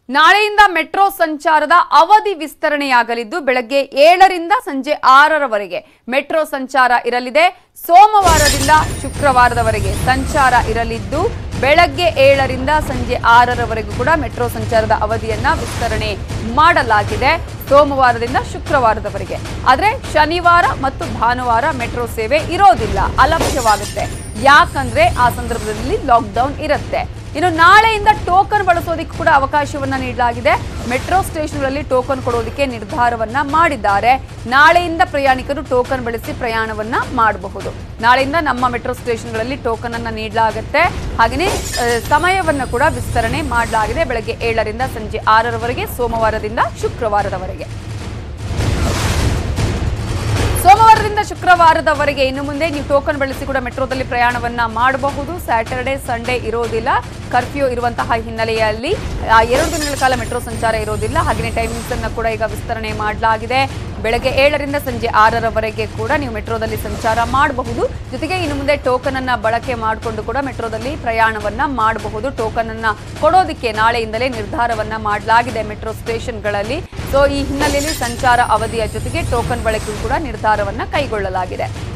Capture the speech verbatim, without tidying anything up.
ನಾಳೆಯಿಂದ ಮೆಟ್ರೋ ಸಂಚಾರದ ಅವಧಿ ವಿಸ್ತರಣೆಯಾಗಲಿದ್ದು ಬೆಳಗ್ಗೆ ಏಳರಿಂದ ಸಂಜೆ ಆರರವರೆಗೆ ಮೆಟ್ರೋ ಸಂಚಾರ ಇರಲಿದೆ. ಸೋಮವಾರದಿಂದ ಶುಕ್ರವಾರದವರೆಗೆ ಸಂಚಾರ ಇರಲಿದ್ದು ಬೆಳಗ್ಗೆ ಏಳರಿಂದ ಸಂಜೆ ಆರರವರೆಗೂ ಕೂಡ ಮೆಟ್ರೋ ಸಂಚಾರದ ಅವಧಿಯನ್ನ ವಿಸ್ತರಣೆ ಮಾಡಲಾಗಿದೆ. ಸೋಮವಾರದಿಂದ ಶುಕ್ರವಾರದವರೆಗೆ. ಆದರೆ ಶನಿವಾರ ಮತ್ತು ಭಾನುವಾರ ಮೆಟ್ರೋ ಸೇವೆ ಇರೋದಿಲ್ಲ, ಅಲಭ್ಯವಾಗುತ್ತೆ. ಯಾಕಂದ್ರೆ ಆ ಸಂದರ್ಭದಲ್ಲಿ ಲಾಕ್ಡೌನ್ ಇರುತ್ತೆ. ಇನ್ನು ನಾಳೆಯಿಂದ ಟೋಕನ್ ಬಳಸೋದಕ್ಕೆ ಕೂಡ ಅವಕಾಶವನ್ನ ನೀಡಲಾಗಿದೆ. ಮೆಟ್ರೋ ಸ್ಟೇಷನ್ಗಳಲ್ಲಿ ಟೋಕನ್ ಕೊಡೋದಕ್ಕೆ ನಿರ್ಧಾರವನ್ನ ಮಾಡಿದ್ದಾರೆ. ನಾಳೆಯಿಂದ ಪ್ರಯಾಣಿಕರು ಟೋಕನ್ ಬಳಸಿ ಪ್ರಯಾಣವನ್ನ ಮಾಡಬಹುದು. ನಾಳೆಯಿಂದ ನಮ್ಮ ಮೆಟ್ರೋ ಸ್ಟೇಷನ್ಗಳಲ್ಲಿ ಟೋಕನ್ ಅನ್ನ ನೀಡಲಾಗುತ್ತೆ. ಹಾಗೆಯೇ ಸಮಯವನ್ನ ಕೂಡ ವಿಸ್ತರಣೆ ಮಾಡಲಾಗಿದೆ. ಬೆಳಗ್ಗೆ ಏಳರಿಂದ ಸಂಜೆ ಆರರವರೆಗೆ, ಸೋಮವಾರದಿಂದ ಶುಕ್ರವಾರದವರೆಗೆ. ಸೋಮವಾರದಿಂದ ಶುಕ್ರವಾರದವರೆಗೆ ಇನ್ನು ಮುಂದೆ ನೀವು ಟೋಕನ್ ಬಳಸಿ ಕೂಡ ಮೆಟ್ರೋದಲ್ಲಿ ಪ್ರಯಾಣವನ್ನ ಮಾಡಬಹುದು. ಸ್ಯಾಟರ್ಡೆ ಸಂಡೇ ಇರೋದಿಲ್ಲ, ಕರ್ಫ್ಯೂ ಇರುವಂತಹ ಹಿನ್ನೆಲೆಯಲ್ಲಿ ಎರಡು ದಿನಗಳ ಕಾಲ ಮೆಟ್ರೋ ಸಂಚಾರ ಇರೋದಿಲ್ಲ. ಹಾಗೆಯೇ ಟೈಮಿಂಗ್ಸ್ ಅನ್ನು ಕೂಡ ಈಗ ವಿಸ್ತರಣೆ ಮಾಡಲಾಗಿದೆ. ಬೆಳಗ್ಗೆ ಏಳರಿಂದ ಸಂಜೆ ಆರರವರೆಗೆ ಕೂಡ ನೀವು ಮೆಟ್ರೋದಲ್ಲಿ ಸಂಚಾರ ಮಾಡಬಹುದು. ಜೊತೆಗೆ ಇನ್ನು ಮುಂದೆ ಟೋಕನ್ ಅನ್ನ ಬಳಕೆ ಮಾಡಿಕೊಂಡು ಕೂಡ ಮೆಟ್ರೋದಲ್ಲಿ ಪ್ರಯಾಣವನ್ನ ಮಾಡಬಹುದು. ಟೋಕನ್ ಅನ್ನ ಕೊಡೋದಕ್ಕೆ ನಾಳೆಯಿಂದಲೇ ನಿರ್ಧಾರವನ್ನ ಮಾಡಲಾಗಿದೆ ಮೆಟ್ರೋ ಸ್ಟೇಷನ್ಗಳಲ್ಲಿ. ಸೊ ಈ ಹಿನ್ನೆಲೆಯಲ್ಲಿ ಸಂಚಾರ ಅವಧಿಯ ಜೊತೆಗೆ ಟೋಕನ್ ಬಳಕೆಗೂ ಕೂಡ ನಿರ್ಧಾರವನ್ನ ಕೈಗೊಳ್ಳಲಾಗಿದೆ.